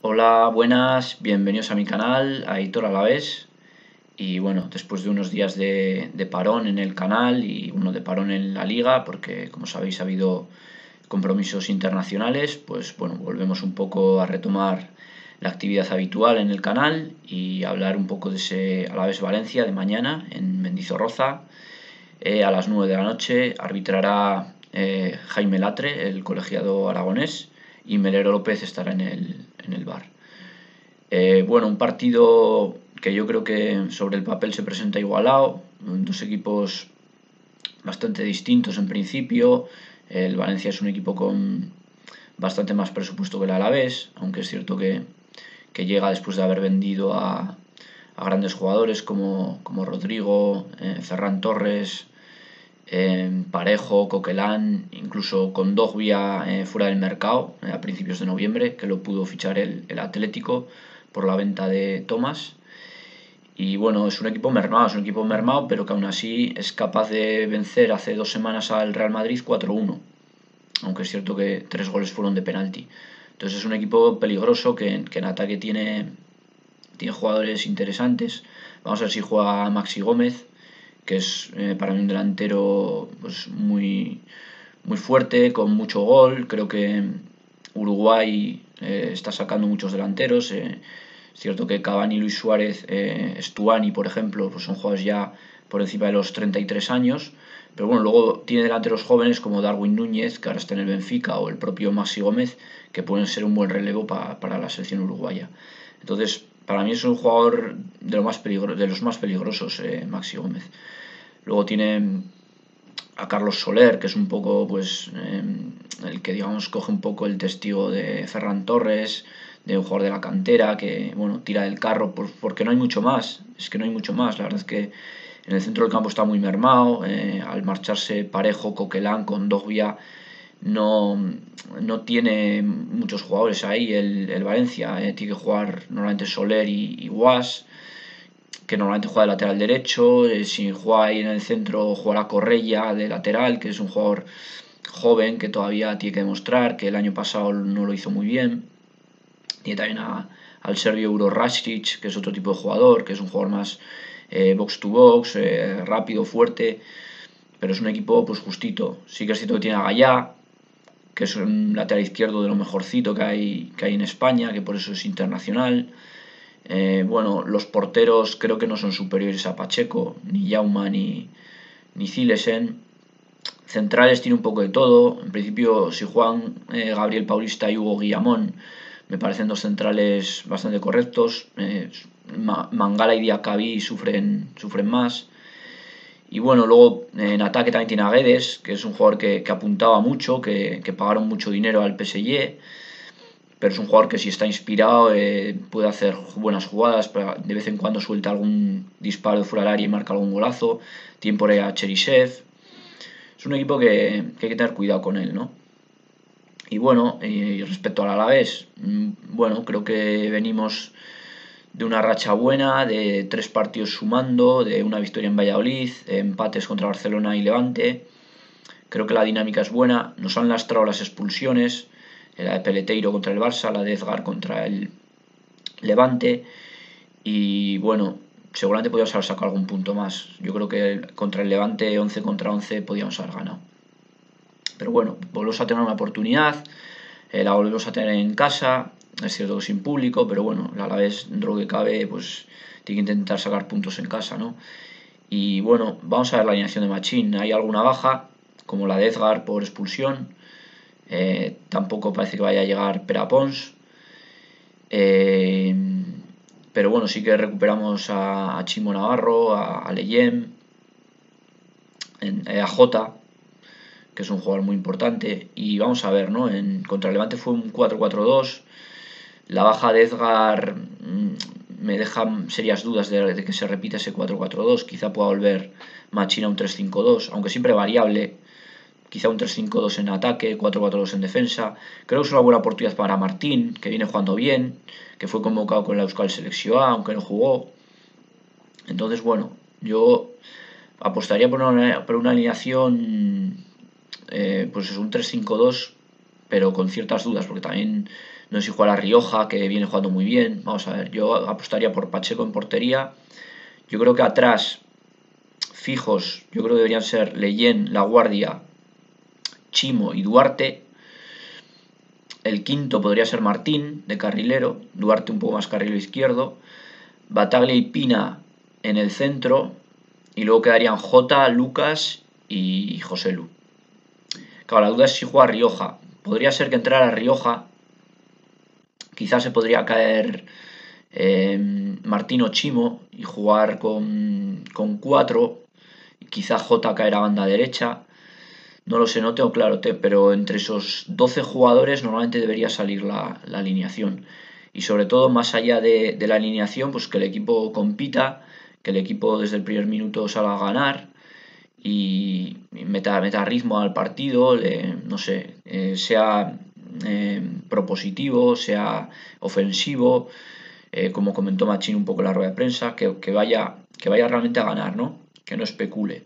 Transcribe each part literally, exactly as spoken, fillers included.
Hola, buenas, bienvenidos a mi canal, Aitor Alavés. Y bueno, después de unos días de, de parón en el canal y uno de parón en la liga, porque como sabéis ha habido compromisos internacionales, pues bueno, volvemos un poco a retomar la actividad habitual en el canal y hablar un poco de ese Alavés Valencia de mañana en Mendizorroza. Eh, a las nueve de la noche arbitrará eh, Jaime Latre, el colegiado aragonés, y Melero López estará en el, en el bar. Eh, bueno, un partido que yo creo que sobre el papel se presenta igualado, dos equipos bastante distintos en principio. El Valencia es un equipo con bastante más presupuesto que el Alavés, aunque es cierto que, que llega después de haber vendido a, a grandes jugadores como, como Rodrigo, eh, Ferran Torres, eh, Parejo, Coquelán, incluso con Dogbia eh, fuera del mercado eh, a principios de noviembre, que lo pudo fichar el, el Atlético por la venta de Thomas. Y bueno, es un equipo mermado, es un equipo mermado, pero que aún así es capaz de vencer hace dos semanas al Real Madrid cuatro uno, aunque es cierto que tres goles fueron de penalti. Entonces es un equipo peligroso que, que en ataque tiene, tiene jugadores interesantes. Vamos a ver si juega Maxi Gómez, que es eh, para mí un delantero pues, muy, muy fuerte, con mucho gol. Creo que Uruguay eh, está sacando muchos delanteros. Eh, es cierto que Cavani, Luis Suárez, eh, Stuani, por ejemplo, pues son jugadores ya por encima de los treinta y tres años. Pero bueno, luego tiene delanteros jóvenes como Darwin Núñez, que ahora está en el Benfica, o el propio Maxi Gómez, que pueden ser un buen relevo pa, para la selección uruguaya. Entonces, para mí es un jugador de, lo más peligro, de los más peligrosos, eh, Maxi Gómez. Luego tiene a Carlos Soler, que es un poco pues eh, el que digamos coge un poco el testigo de Ferran Torres, de un jugador de la cantera que bueno tira del carro por, porque no hay mucho más, es que no hay mucho más, la verdad es que en el centro del campo está muy mermado, eh, al marcharse Parejo, Coquelán con Dogbia no, no tiene muchos jugadores ahí el, el Valencia, eh, tiene que jugar normalmente Soler y, y Guas, que normalmente juega de lateral derecho. Eh, si juega ahí en el centro, jugará Correia de lateral, que es un jugador joven que todavía tiene que demostrar, que el año pasado no lo hizo muy bien. Tiene también a, al serbio Euro Rastic, que es otro tipo de jugador, que es un jugador más eh, box to box, eh, rápido, fuerte, pero es un equipo pues justito. Sí que es cierto que tiene a Gallá, que es un lateral izquierdo de lo mejorcito que hay, que hay en España, que por eso es internacional. Eh, bueno, los porteros creo que no son superiores a Pacheco, ni Jauma ni, ni Zilesen. Centrales tiene un poco de todo. En principio, si juegan eh, Gabriel Paulista y Hugo Guillamón, me parecen dos centrales bastante correctos. Eh, Mangala y Diacabí sufren, sufren más. Y bueno, luego en ataque también tiene a Guedes, que es un jugador que, que apuntaba mucho, que, que pagaron mucho dinero al P S G, pero es un jugador que si está inspirado eh, puede hacer buenas jugadas, pero de vez en cuando suelta algún disparo de fuera del área y marca algún golazo. Tiene por ahí a Cherisev. Es un equipo que, que hay que tener cuidado con él, ¿no? Y bueno, y respecto al Alavés, bueno, creo que venimos de una racha buena, de tres partidos sumando, de una victoria en Valladolid, empates contra Barcelona y Levante. Creo que la dinámica es buena, nos han lastrado las expulsiones, la de Peleteiro contra el Barça, la de Edgar contra el Levante, y bueno, seguramente podíamos haber sacado algún punto más. Yo creo que contra el Levante once contra once podíamos haber ganado. Pero bueno, volvemos a tener una oportunidad, eh, la volvemos a tener en casa, es cierto que sin público, pero bueno, a la vez dentro de lo que cabe, pues tiene que intentar sacar puntos en casa, ¿no? Y bueno, vamos a ver la alineación de Machín. Hay alguna baja, como la de Edgar por expulsión. Eh, tampoco parece que vaya a llegar Perapons. Eh, pero bueno, sí que recuperamos a, a Chimo Navarro, a, a Leyem, en, eh, a Jota, que es un jugador muy importante. Y vamos a ver, ¿no? En, contra el Levante fue un cuatro cuatro dos. La baja de Edgar mmm, me deja serias dudas de, de que se repita ese cuatro cuatro dos. Quizá pueda volver Machín a un tres cinco dos, aunque siempre variable. Quizá un tres cinco dos en ataque, cuatro cuatro dos en defensa. Creo que es una buena oportunidad para Martín, que viene jugando bien, que fue convocado con la Euskal Selección A, aunque no jugó. Entonces, bueno, yo apostaría por una, por una alineación, eh, pues es un tres cinco dos, pero con ciertas dudas, porque también No sé si jugará Rioja, que viene jugando muy bien. Vamos a ver, yo apostaría por Pacheco en portería. Yo creo que atrás, fijos, yo creo que deberían ser Leyen, La Guardia, Chimo y Duarte. El quinto podría ser Martín, de carrilero. Duarte un poco más carrilero izquierdo. Bataglia y Pina en el centro. Y luego quedarían Jota, Lucas y José Lu. Claro, la duda es si juega Rioja. Podría ser que entrara Rioja. Quizás se podría caer eh, Martín o Chimo y jugar con, con cuatro. Quizá Jota caer a banda derecha. No lo sé, no tengo claro, te, pero entre esos doce jugadores normalmente debería salir la, la alineación. Y sobre todo, más allá de, de la alineación, pues que el equipo compita, que el equipo desde el primer minuto salga a ganar y meta, meta ritmo al partido, le, no sé, eh, sea eh, propositivo, sea ofensivo, eh, como comentó Machín un poco en la rueda de prensa, que, que, vaya, que vaya realmente a ganar, ¿no? Que no especule.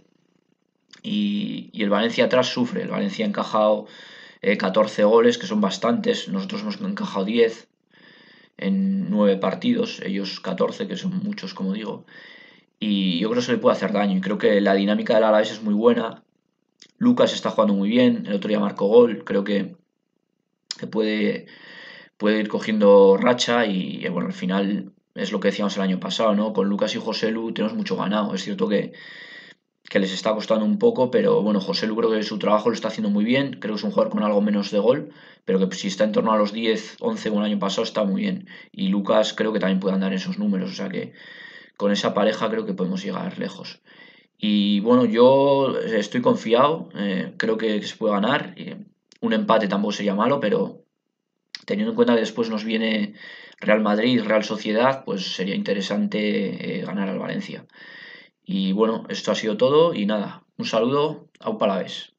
Y, y el Valencia atrás sufre, el Valencia ha encajado eh, catorce goles, que son bastantes, nosotros hemos encajado diez en nueve partidos, ellos catorce, que son muchos, como digo, y yo creo que se le puede hacer daño, y creo que la dinámica del Alavés es muy buena. Lucas está jugando muy bien, el otro día marcó gol, creo que, que puede, puede ir cogiendo racha y, bueno, al final es lo que decíamos el año pasado, ¿no? Con Lucas y José Lu tenemos mucho ganado, es cierto que que les está costando un poco, pero bueno, José Lu creo que su trabajo lo está haciendo muy bien, creo que es un jugador con algo menos de gol, pero que si está en torno a los diez, once como el año pasado está muy bien. Y Lucas creo que también puede andar en esos números, o sea que con esa pareja creo que podemos llegar lejos. Y bueno, yo estoy confiado, eh, creo que se puede ganar. Eh, un empate tampoco sería malo, pero teniendo en cuenta que después nos viene Real Madrid, Real Sociedad, pues sería interesante eh, ganar al Valencia. Y bueno, esto ha sido todo y nada, un saludo, au Palavés.